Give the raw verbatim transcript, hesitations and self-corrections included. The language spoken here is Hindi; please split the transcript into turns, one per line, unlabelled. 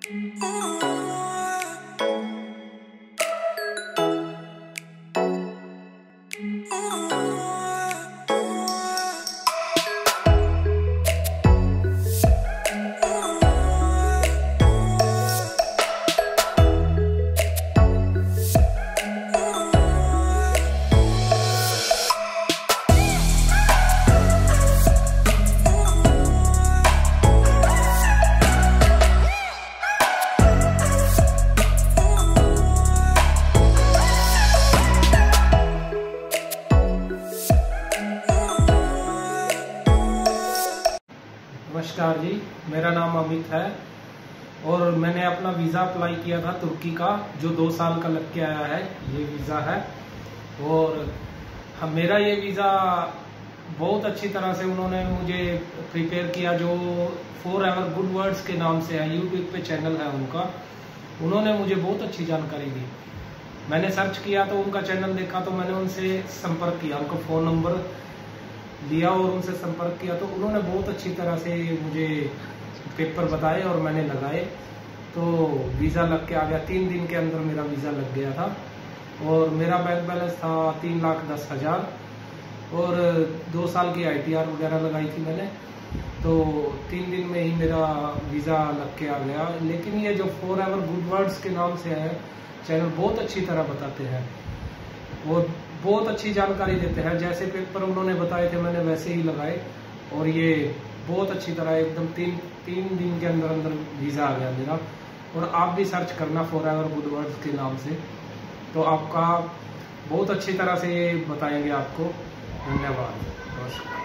नमस्कार जी, मेरा नाम अमित है और मैंने अपना वीज़ा अप्लाई किया था तुर्की का, जो दो साल का लग के आया है। ये वीज़ा है और हम मेरा ये वीज़ा बहुत अच्छी तरह से उन्होंने मुझे प्रिपेयर किया, जो फॉर एवर गुड वर्ड्स के नाम से है, यूट्यूब पे चैनल है उनका। उन्होंने मुझे बहुत अच्छी जानकारी दी। मैंने सर्च किया तो उनका चैनल देखा, तो मैंने उनसे संपर्क किया, उनका फ़ोन नंबर लिया और उनसे संपर्क किया। तो उन्होंने बहुत अच्छी तरह से मुझे पेपर बताए और मैंने लगाए, तो वीज़ा लग के आ गया। तीन दिन के अंदर मेरा वीज़ा लग गया था और मेरा बैंक बैलेंस था तीन लाख दस हज़ार और दो साल की आई टी आर वगैरह लगाई थी मैंने। तो तीन दिन में ही मेरा वीज़ा लग के आ गया। लेकिन ये जो फॉर एवर गुड वर्ड्स के नाम से है चैनल, बहुत अच्छी तरह बताते हैं, वो बहुत अच्छी जानकारी देते हैं। जैसे पेपर उन्होंने बताए थे मैंने वैसे ही लगाए और ये बहुत अच्छी तरह एकदम तीन तीन दिन के अंदर अंदर वीज़ा आ गया मेरा। और आप भी सर्च करना फॉर एवर गुड वर्ड्स के नाम से, तो आपका बहुत अच्छी तरह से ये बताएंगे आपको। धन्यवाद, नमस्कार।